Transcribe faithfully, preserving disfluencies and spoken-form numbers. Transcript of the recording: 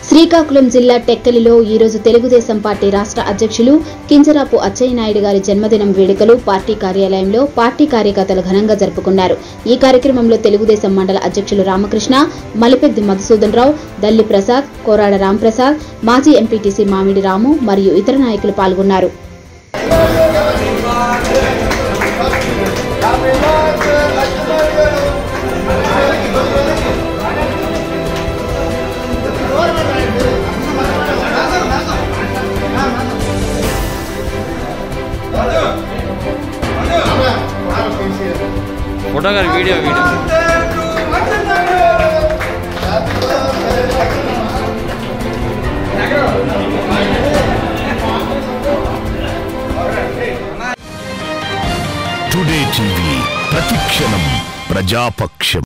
శ్రీకాకుళం జిల్లా టెక్కలిలో ఈ రోజు తెలుగుదేశం పార్టీ రాష్ట్ర అధ్యక్షులు కింజరాపు అచ్చెన్నాయుడు గారి జన్మదినం వేడుకలు పార్టీ కార్యాలయంలో పార్టీ కార్యకర్తలు ఘనంగా జరుపుకున్నారు। ఈ కార్యక్రమంలో తెలుగుదేశం మండల అధ్యక్షులు రామకృష్ణ, మలిపెద్ది మధుసూదన్ రావు, దల్లి ప్రసాద్, కోరాడ రాంప్రసాద్, మాజీ ఎంపీటీసీ మామిడి రాము మరియు ఇతర నాయకులు పాల్గొన్నారు। फोटो कर वीडियो वीडियो टुडे टीवी प्रतिक्षणम प्रजापक्षम।